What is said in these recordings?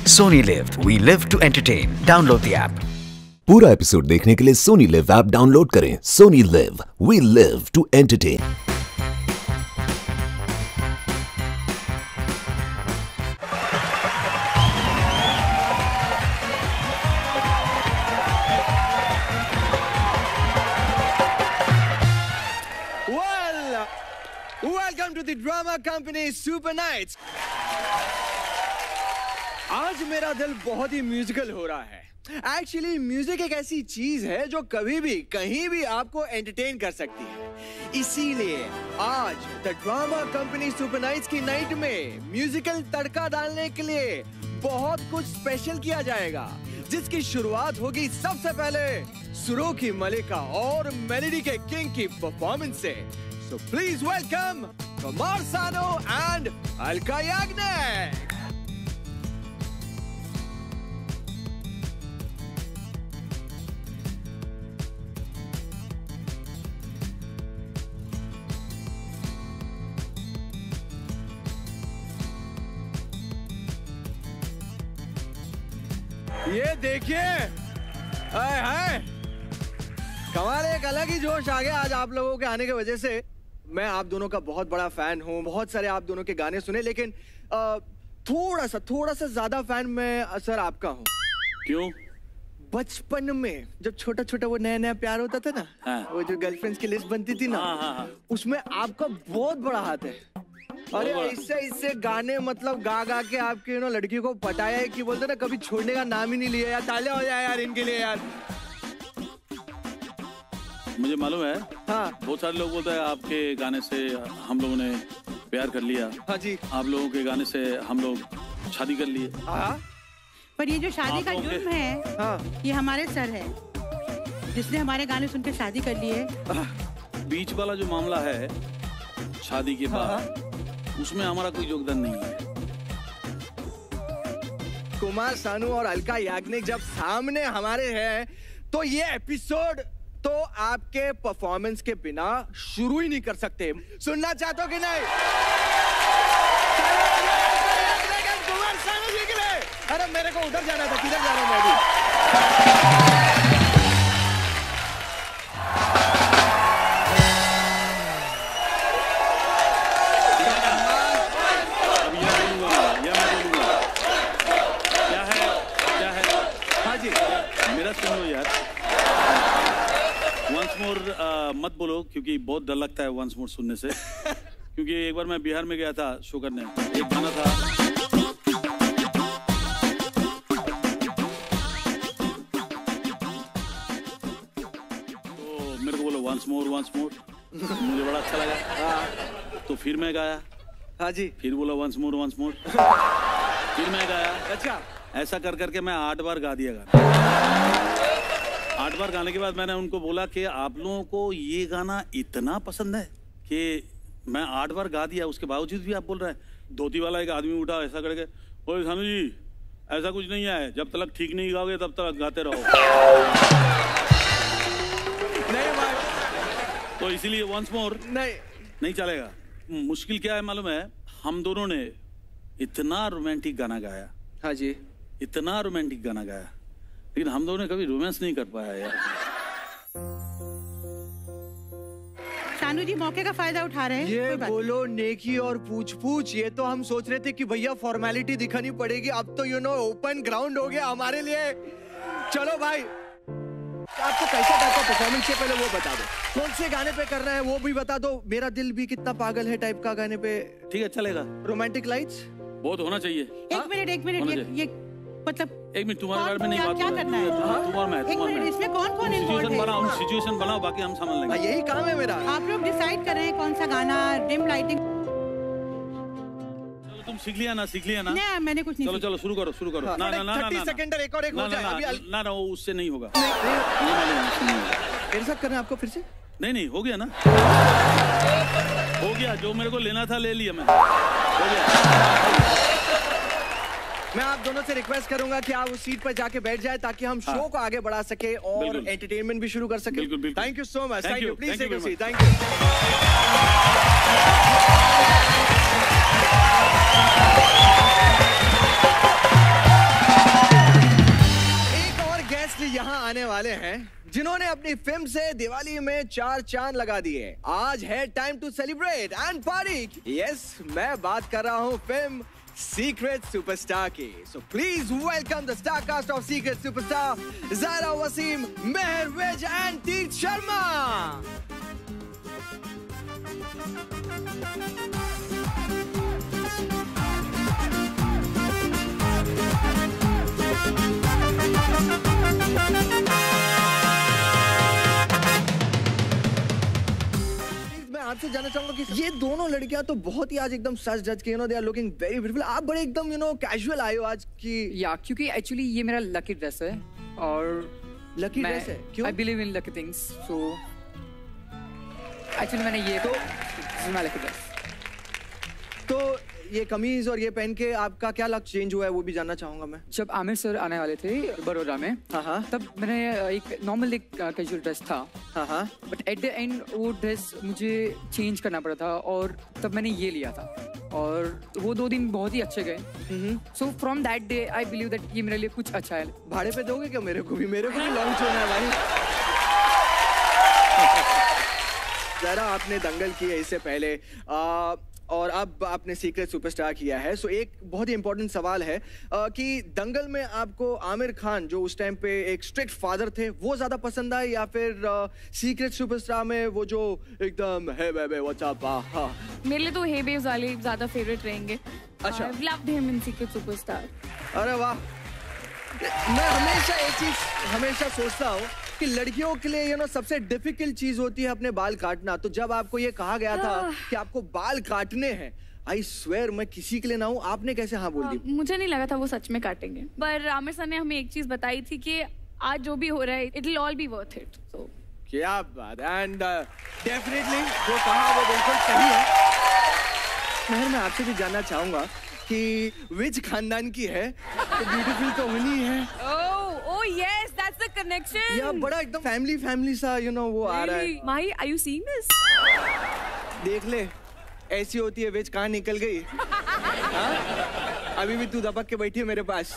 Sony LIV. We live to entertain. Download the app. पूरा episode देखने के लिए सोनी लिव ऐप डाउनलोड करें। Sony Liv, we live to entertain. Welcome to the drama company Super Nights. आज मेरा दिल बहुत ही म्यूजिकल हो रहा है। एक्चुअली म्यूजिक एक ऐसी चीज है जो कभी भी कहीं भी आपको एंटरटेन कर सकती है। इसीलिए आज the drama company super nights की नाइट में म्यूजिकल तड़का डालने के लिए बहुत कुछ स्पेशल किया जाएगा, जिसकी शुरुआत होगी सबसे पहले सुरों की मलिका और मेलोडी के किंग की परफॉर्मेंस से। So please welcome Kumar Sanu and Ali Asgar. ये देखिए, हाय हाय, कमाल, एक अलग ही जोश आ गया आज आप लोगों के आने की वजह से। मैं आप दोनों का बहुत बड़ा फैन हूँ, बहुत सारे आप दोनों के गाने सुने, लेकिन थोड़ा सा ज्यादा फैन मैं सर आपका हूँ। क्यों? बचपन में जब छोटा छोटा वो नया नया प्यार होता था ना, हाँ। वो जो गर्लफ्रेंड्स की लिस्ट बनती थी ना, हाँ। उसमें आपका बहुत बड़ा हाथ है। अरे इससे गाने मतलब गा गा के आपके लड़की को पटाया है कि बोलते ना कभी छोड़ने का नाम ही नहीं लिया। यार तालियां हो जाए यार इनके लिए यार। मुझे मालूम है, हाँ। बहुत सारे लोग बोलते हैं आपके गाने से हम लोगों ने प्यार कर लिया। हाँ जी। आप लोगों के गाने से हम लोग शादी कर लिए। हाँ। पर ये जो शादी का जुर्म है, हाँ। ये हमारे सर है, जिसने हमारे गाने सुन के शादी कर लिए। बीच वाला जो मामला है शादी के बाद, उसमें हमारा कोई योगदान नहीं है। कुमार सानू और अलका याग्निक जब सामने हमारे हैं तो ये एपिसोड तो आपके परफॉर्मेंस के बिना शुरू ही नहीं कर सकते। सुनना चाहते हो कि नहीं? कुमार सानू जी के लिए। अरे मेरे को उधर जाना था, किधर जा रहा हूं मैं भी? मत बोलो, क्योंकि बहुत डर लगता है वंस मोर सुनने से। क्योंकि एक बार मैं बिहार में गया था शो करने, एक गाना था, तो मेरे को बोलो वंस मोर। मुझे बड़ा अच्छा लगा, तो फिर मैं गाया। हाँ जी। फिर बोला वंस मोर। फिर मैं गाया। अच्छा। ऐसा कर करके मैं 8 बार गा दिया गाना। 8 बार गाने के बाद मैंने उनको बोला कि आप लोगों को ये गाना इतना पसंद है कि मैं 8 बार गा दिया, उसके बावजूद भी आप बोल रहे हैं। धोती वाला एक आदमी उठा ऐसा करके, ओए सानू जी ऐसा कुछ नहीं है, जब तक ठीक नहीं गाओगे तब तक गाते रहो। नहीं भाई, तो इसीलिए वंस मोर नहीं चलेगा। मुश्किल क्या है मालूम है? हम दोनों ने इतना रोमांटिक गाना गाया। हाँ जी। इतना रोमांटिक गाना गाया, लेकिन हम दोनों ने कभी रोमांस नहीं कर पाया यार। सानू जी मौके का फायदा उठा रहे हैं। ये बोलो नेकी और पूछ, ये तो हम सोच रहे थे कि भैया फॉर्मेलिटी दिखानी पड़ेगी, अब तो ओपन ग्राउंड हो गया हमारे लिए। चलो भाई, आपको कैसा टाइप का परफॉर्मेंस है पहले वो बता दो, कौन से गाने पे कर रहे हैं वो भी बता दो। मेरा दिल भी कितना पागल है टाइप का गाने पे। ठीक है, चलेगा। रोमांटिक लाइट्स बहुत होना चाहिए। एक मिनट, ये मतलब एक मिनट, तुम्हारे बारे में नहीं बात क्या करना है? एक मिनट, इसमें कौन इन्वॉल्व है? सिचुएशन बनाओ, बाकी हम समझ लेंगे। यही काम है मेरा। आप लोग डिसाइड कर रहे हैं कौन सा गाना, डिम लाइटिंग। चलो तुम सीख लिया ना? नहीं, मैंने कुछ नहीं। चलो शुरू करो। ना 30 सेकंड एक और एक हो जाए अभी। ना वो उससे नहीं होगा। मेरे साथ करना है आपको फिर से? नहीं, हो गया ना, हो गया। जो मेरे को लेना था ले लिया मैंने, हो गया। मैं आप दोनों से रिक्वेस्ट करूंगा कि आप उस सीट पर जाके बैठ जाए ताकि हम शो को आगे बढ़ा सके और एंटरटेनमेंट भी शुरू कर सके। Thank you so much. Thank you. Please take a seat. Thank you. खड़े हैं जिन्होंने अपनी फिल्म से दिवाली में 4 चांद लगा दिए। आज है time to celebrate and party. Yes, मैं बात कर रहा हूँ फिल्म सीक्रेट सुपरस्टार की। So please welcome the star cast of Secret Superstar Zaira Wasim, Meher Vij and Tirth Sharma. आपसे जानना चाहूंगा कि ये दोनों लड़कियां तो बहुत ही आज एकदम सच धज के, they are looking very beautiful. आप बड़े एकदम कैजुअल आए हो आज की। या क्योंकि एक्चुअली ये मेरा लकी ड्रेस है और लकी ड्रेस है। क्यों? I believe in lucky things, so actually मैंने ये तो लकी ड्रेस। तो ये कमीज और ये पहन के आपका क्या लक चेंज हुआ है वो भी जानना चाहूंगा मैं। जब आमिर सर आने वाले थे बड़ौदा में, तब मैंने एक नॉर्मल एक कैजुअल ड्रेस था, बट एट द एंड वो ड्रेस मुझे चेंज करना पड़ा था और तब मैंने ये लिया था और वो 2 दिन बहुत ही अच्छे गए। So from that day I believe that ये मेरे लिए कुछ अच्छा है। भाड़े पे दोगे क्या मेरे को भी लॉन्च होना है भाई। जरा आपने दंगल की है इससे पहले और अब आपने सीक्रेट सुपरस्टार किया है। सो एक बहुत ही इंपॉर्टेंट सवाल है कि दंगल में आपको आमिर खान जो उस टाइम पे एक स्ट्रिक्ट फादर थे वो ज्यादा पसंद आए या फिर सीक्रेट सुपरस्टार में वो जो एकदम हे बेबे व्हाट्स अप? मेरे लिए तो हे बेब्स वाले ज्यादा फेवरेट रहेंगे। अच्छा, I loved him in Secret Superstar. अरे वाह। मैं हमेशा एक चीज हमेशा सोचता हूँ कि लड़कियों के लिए सबसे डिफिकल्ट चीज होती है अपने बाल काटना। तो जब आपको ये कहा गया था कि आपको बाल काटने हैं, आई स्वेयर मैं किसी के लिए ना हूँ, आपने कैसे हाँ बोल दी? मुझे नहीं लगा था वो सच में काटेंगे, पर आमिर सर ने हमें एक चीज बताई थी कि आज जो भी हो रहा है it will all be worth it. So क्या बात। एंड डेफिनेटली जो कहा वो बिल्कुल सही है। मेहर, मैं आपसे भी जानना चाहूंगा कि विच खानदान की है? तो ब्यूटीफुल तो होनी है। Oh yes, that's the connection. या बड़ा एकदम फैमिली सा वो आ रहा है। माही, are you seeing this? देख ले, ऐसी होती है विच कहाँ निकल गई। अभी भी तू दबक के बैठी है मेरे पास।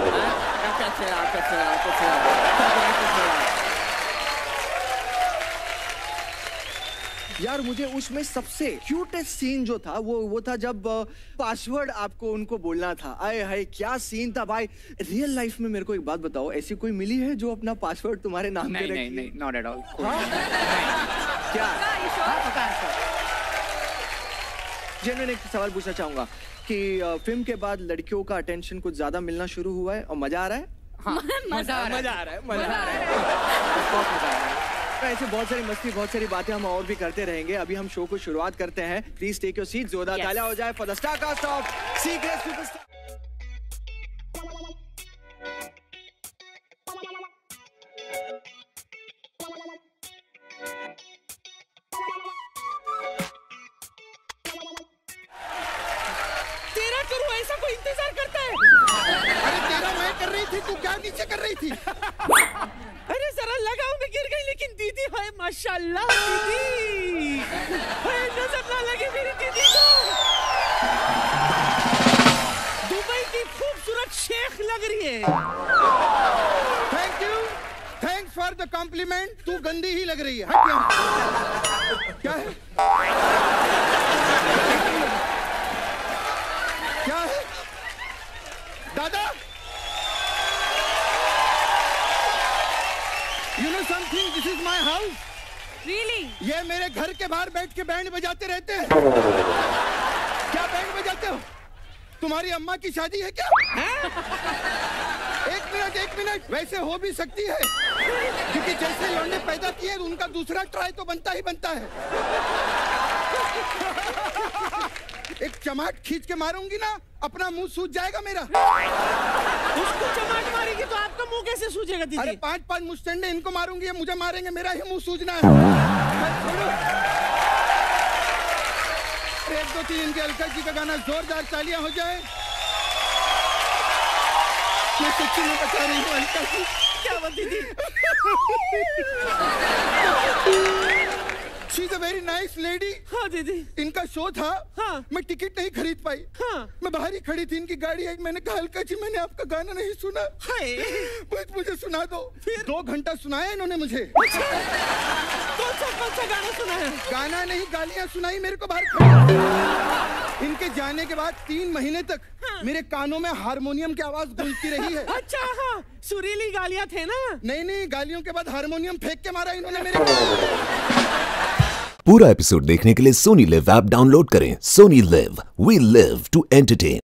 यार मुझे उसमें सबसे क्यूटेस्ट सीन जो था वो था जब पासवर्ड आपको उनको बोलना था। आए हाय क्या सीन था भाई। रियल लाइफ में मेरे को एक बात बताओ, ऐसी कोई मिली है जो अपना पासवर्ड तुम्हारे नाम पे रखी? नहीं, नॉट एट ऑल। क्या? जेन्युइन एक सवाल पूछना चाहूंगा कि फिल्म के बाद लड़कियों का अटेंशन कुछ ज्यादा मिलना शुरू हुआ है और मजा आ रहा है? मजा आ रहा है। ऐसे बहुत सारी मस्ती, बहुत सारी बातें हम और भी करते रहेंगे। अभी हम शो को शुरुआत करते हैं। Please take your seat. जोरदार तालियां हो जाए for the star cast of Secret Superstar. तेरा करूं ऐसा कोई इंतजार करता है? अरे तेरा मैं कर रही थी, तू क्या नीचे कर रही थी? अरे जरा लगाओ, मैं गिर गई। लेकिन दीदी है माशाल्लाह, दीदी नजर ना लगे मेरी दीदी को। दुबई की खूबसूरत शेख लग रही है। Thank you, thanks for the compliment. तू गंदी ही लग रही है। हट यहाँ। क्या है? क्या है दादा? You know something? This is my house. Really? ये मेरे घर के बाहर बैठ के बैंड बजाते रहते हैं। क्या बैंड बजाते हो? तुम्हारी अम्मा की शादी है क्या? एक मिनट, वैसे हो भी सकती है क्योंकि जैसे लौंडे पैदा किए उनका दूसरा ट्राई तो बनता ही बनता है। एक चमाट खींच के मारूंगी ना, अपना मुंह सूज जाएगा मेरा। उसको चमाट मारेगी तो आपका मुंह कैसे सूजेगा दीदी? अरे 5 मुस्टंडे इनको मारूंगी, ये मुझे मारेंगे, मेरा ही मुंह सूजना है। 1 2 3 इनके अलका जी का गाना जोरदार तालियां हो जाए। मैं सच्ची में बता रही हूँ अलका जी। क्या बात दीदी? She is a very nice lady. हाँ दीदी। इनका शो था। हाँ। मैं टिकट नहीं खरीद पाई। हाँ। मैं बाहर ही खड़ी थी, इनकी गाड़ी आई, मैंने कहा अलका जी मैंने आपका गाना नहीं सुना। हाय। बस मुझे सुना दो। फिर 2 घंटा सुनाया इन्होंने मुझे। कौन सा गाना सुनाया? गाना नहीं, गालियाँ सुनाई मेरे को बाहर खड़ी। इनके जाने के बाद 3 महीने तक मेरे कानों में हारमोनियम की आवाज गूंजती रही है। अच्छा हाँ, सुरीली गालियाँ थे ना? नहीं नहीं, गालियों के बाद हारमोनियम फेंक के मारा इन्होंने मेरे। पूरा एपिसोड देखने के लिए सोनी लिव ऐप डाउनलोड करें। Sony Liv, we live to entertain.